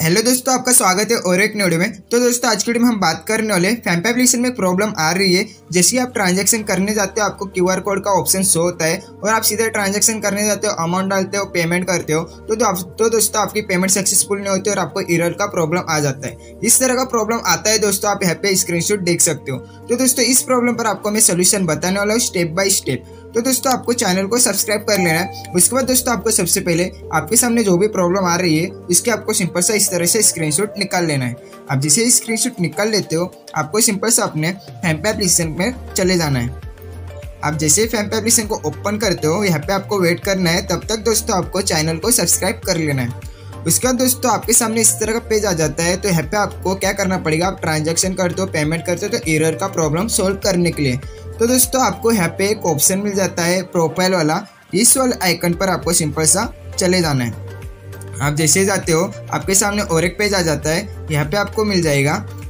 Hello दोस्तों, आपका स्वागत है और एक नए वीडियो में। तो दोस्तों आज की वीडियो में हम बात करने वाले फैम्पे एप्लीकेशन में एक प्रॉब्लम आ रही है। जैसे आप ट्रांजैक्शन करने जाते हो, आपको क्यूआर कोड का ऑप्शन शो होता है और आप सीधे ट्रांजैक्शन करने जाते हो, अमाउंट डालते हो, पेमेंट करते हो तो दोस्तों आपकी पेमेंट सक्सेसफुल नहीं होती और आपको एरर का प्रॉब्लम आ जाता है। इस तरह का प्रॉब्लम आता है दोस्तों, आप यहाँ पे स्क्रीनशॉट देख सकते हो। तो दोस्तों इस प्रॉब्लम पर आपको मैं सोल्यूशन बताने वाला हूँ स्टेप बाय स्टेप। तो दोस्तों आपको चैनल को सब्सक्राइब कर लेना है। उसके बाद दोस्तों आपको सबसे पहले आपके सामने जो भी प्रॉब्लम आ रही है इसके आपको सिंपल सा इस तरह से स्क्रीनशॉट निकाल लेना है। आप जैसे स्क्रीनशॉट निकाल लेते हो, आपको सिंपल सा अपने फैम्पे एप्लीकेशन में चले जाना है। आप जैसे फैम्पे एप्लीकेशन को ओपन करते हो, यहाँ पे आपको वेट करना है। तब तक दोस्तों आपको चैनल को सब्सक्राइब कर लेना है। उसके बाद दोस्तों आपके सामने इस तरह का पेज आ जाता है। तो यहाँ पे आपको क्या करना पड़ेगा, आप ट्रांजैक्शन करते हो, पेमेंट करते हो तो एरर का प्रॉब्लम सॉल्व करने के लिए तो दोस्तों आपको यहाँ पे एक ऑप्शन मिल जाता है प्रोफाइल वाला। इस वाले आइकन पर आपको सिंपल सा चले जाना है। आप जैसे जाते हो आपके सामने और एक पेज आ जाता है। यहाँ पे आपको मिल जाएगा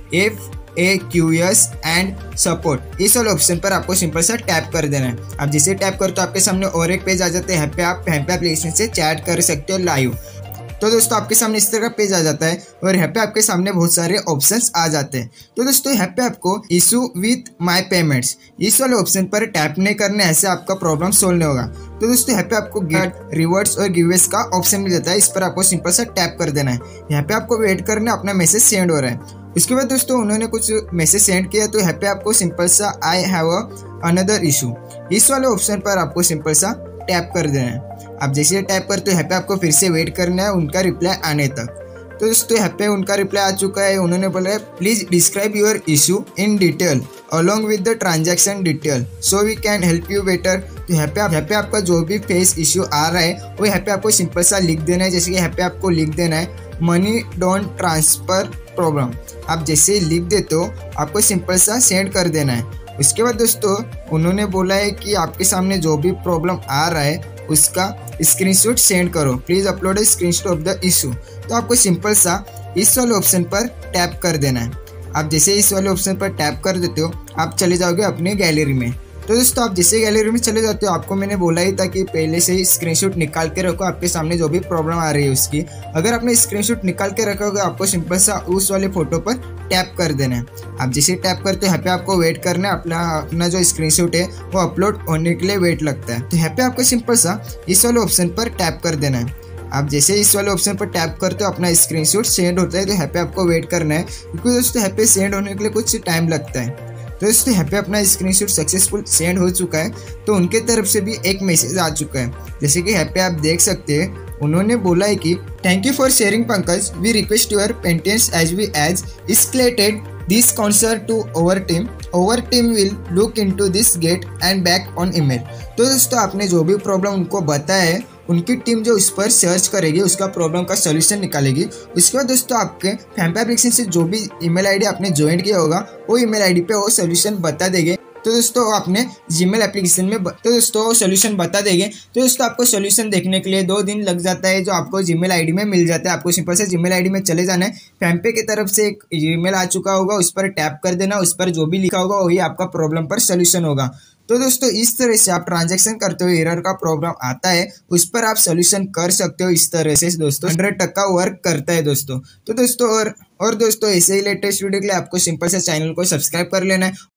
FAQs एंड सपोर्ट। इस वाले ऑप्शन पर आपको सिंपल सा टैप कर देना है। आप जैसे टैप करते हो आपके सामने और एक पेज आ जाता है। यहाँ पे आप फैम्पे एप्लीकेशन से चैट कर सकते हो लाइव। तो दोस्तों आपके सामने इस तरह का पेज आ जाता है और यहाँ पे आपके सामने बहुत सारे ऑप्शंस आ जाते हैं। तो दोस्तों यहाँ पे आपको इशू विथ माय पेमेंट्स इस वाले ऑप्शन पर टैप नहीं करने, ऐसे आपका प्रॉब्लम सोल्व नहीं होगा। तो दोस्तों यहाँ पे आपको गेट रिवॉर्ड्स और गिवअवेज का ऑप्शन मिल जाता है। इस पर आपको सिंपल सा टैप कर देना है। यहाँ पे आपको वेट करना, अपना मैसेज सेंड हो रहा है। इसके बाद दोस्तों उन्होंने कुछ मैसेज सेंड किया तो यहाँ पे आपको सिंपल सा आई हैव अनदर इशू इस वाले ऑप्शन पर आपको सिंपल सा टैप कर देना है। आप जैसे टैप करते हो यहाँ पे आपको फिर से वेट करना है उनका रिप्लाई आने तक। तो दोस्तों यहाँ पे उनका रिप्लाई आ चुका है। उन्होंने बोला है please describe your issue in detail along with the transaction detail so we can help you better. तो यहाँ पे आपका जो भी फेस इशू आ रहा है वो यहाँ पे आपको सिंपल सा लिख देना है। जैसे कि यहाँ पे आपको लिख देना है मनी डोंट ट्रांसफर प्रॉब्लम। आप जैसे लिख देते हो आपको सिंपल सा सेंड कर देना है। उसके बाद दोस्तों उन्होंने बोला है कि आपके सामने जो भी प्रॉब्लम आ रहा है उसका स्क्रीनशॉट सेंड करो, please upload a screenshot of the issue. तो आपको सिंपल सा इस वाले ऑप्शन पर टैप कर देना है। आप जैसे इस वाले ऑप्शन पर टैप कर देते हो आप चले जाओगे अपने गैलरी में। तो दोस्तों आप जैसे गैलरी में चले जाते हो, आपको मैंने बोला ही था कि पहले से ही स्क्रीनशॉट निकाल के रखो आपके सामने जो भी प्रॉब्लम आ रही है उसकी। अगर आपने स्क्रीनशॉट निकाल के रखोगे आपको सिंपल सा उस वाले फोटो पर टैप कर देना है। आप जैसे टैप करते हो यहाँ पे आपको वेट करना है। अपना जो स्क्रीनशॉट है वो अपलोड होने के लिए वेट लगता है। तो यहाँ पे आपको सिंपल सा इस वाले ऑप्शन पर टैप कर देना है। आप जैसे इस वाले ऑप्शन पर टैप करते हो अपना स्क्रीनशॉट सेंड होता है। तो यहाँ पे आपको वेट करना है क्योंकि दोस्तों यहाँ पे सेंड होने के लिए कुछ टाइम लगता है। तो दोस्तों यहाँ पे अपना स्क्रीनशॉट सक्सेसफुल सेंड हो चुका है। तो उनके तरफ से भी एक मैसेज आ चुका है। जैसे कि यहाँ पे आप देख सकते हैं उन्होंने बोला है कि thank you for sharing Pankaj, we request your patience as we as escalated this concern to our team will look into this get and back on email. तो दोस्तों आपने जो भी प्रॉब्लम उनको बताया है उनकी टीम जो इस पर सर्च करेगी, उसका प्रॉब्लम का सोल्यूशन निकालेगी। उसके बाद दोस्तों आपके फैम्पे एप्लीकेशन से जो भी ईमेल आईडी आपने ज्वाइन किया होगा वो ईमेल आईडी पे वो सोल्यूशन बता देंगे। तो दोस्तों आपने जीमेल एप्लीकेशन में तो दोस्तों सोल्यूशन बता देंगे। तो दोस्तों आपको सोल्यूशन देखने के लिए 2 दिन लग जाता है, जो आपको जीमेल आईडी में मिल जाता है। आपको सिंपल से जीमेल आईडी में चले जाना है। फैम्पे की तरफ से एक ईमेल आ चुका होगा, उस पर टैप कर देना। उस पर जो भी लिखा होगा वही आपका प्रॉब्लम पर सोल्यूशन होगा। तो दोस्तों इस तरह से आप ट्रांजैक्शन करते हो, एरर का प्रॉब्लम आता है उस पर आप सोल्यूशन कर सकते हो। इस तरह से दोस्तों 100% वर्क करता है दोस्तों। तो दोस्तों और दोस्तों ऐसे ही लेटेस्ट वीडियो के लिए आपको सिंपल से चैनल को सब्सक्राइब कर लेना है।